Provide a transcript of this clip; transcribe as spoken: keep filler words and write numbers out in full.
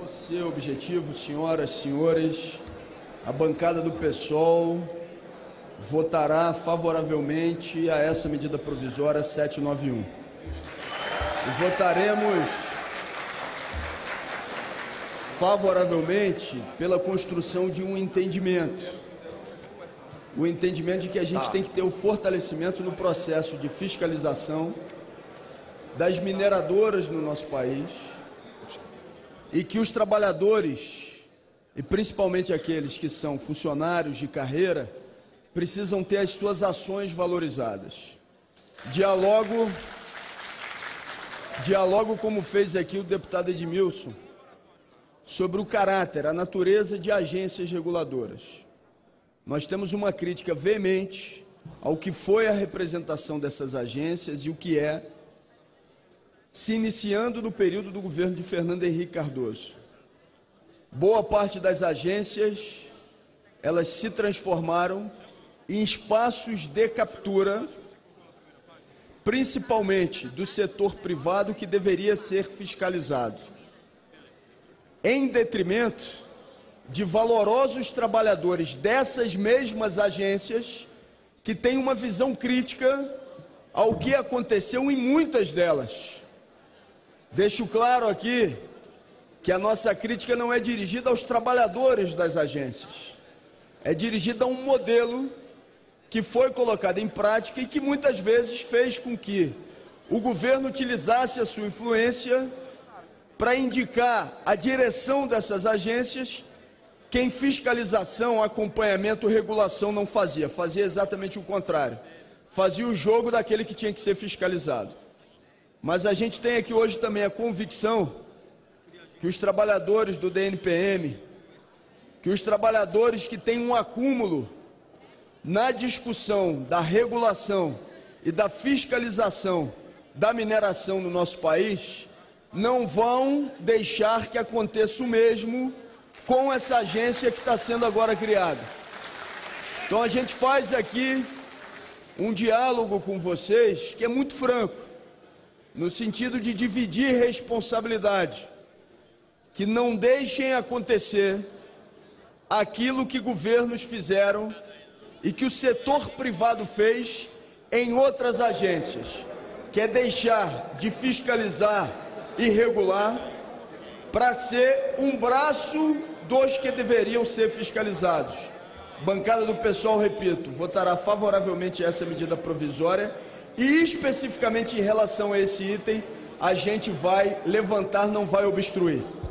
vou ser objetivo, senhoras, senhores. A bancada do PSOL votará favoravelmente a essa medida provisória setecentos e noventa e um. E votaremos favoravelmente pela construção de um entendimento. O entendimento de que a gente tem que ter o fortalecimento no processo de fiscalização das mineradoras no nosso país e que os trabalhadores, e principalmente aqueles que são funcionários de carreira, precisam ter as suas ações valorizadas. Dialogo, dialogo como fez aqui o deputado Edmilson, sobre o caráter, a natureza de agências reguladoras. Nós temos uma crítica veemente ao que foi a representação dessas agências e o que é, se iniciando no período do governo de Fernando Henrique Cardoso. Boa parte das agências, elas se transformaram em espaços de captura, principalmente do setor privado, que deveria ser fiscalizado, em detrimento de valorosos trabalhadores dessas mesmas agências que têm uma visão crítica ao que aconteceu em muitas delas. Deixo claro aqui que a nossa crítica não é dirigida aos trabalhadores das agências, é dirigida a um modelo que foi colocado em prática e que muitas vezes fez com que o governo utilizasse a sua influência para indicar a direção dessas agências quem fiscalização, acompanhamento, regulação não fazia. Fazia exatamente o contrário. Fazia o jogo daquele que tinha que ser fiscalizado. Mas a gente tem aqui hoje também a convicção que os trabalhadores do D N P M, que os trabalhadores que têm um acúmulo na discussão da regulação e da fiscalização da mineração no nosso país, não vão deixar que aconteça o mesmo com essa agência que está sendo agora criada. Então a gente faz aqui um diálogo com vocês que é muito franco, no sentido de dividir responsabilidade, que não deixem acontecer aquilo que governos fizeram e que o setor privado fez em outras agências, que é deixar de fiscalizar e regular para ser um braço dos que deveriam ser fiscalizados. Bancada do PSOL, repito, votará favoravelmente essa medida provisória e especificamente em relação a esse item, a gente vai levantar, não vai obstruir.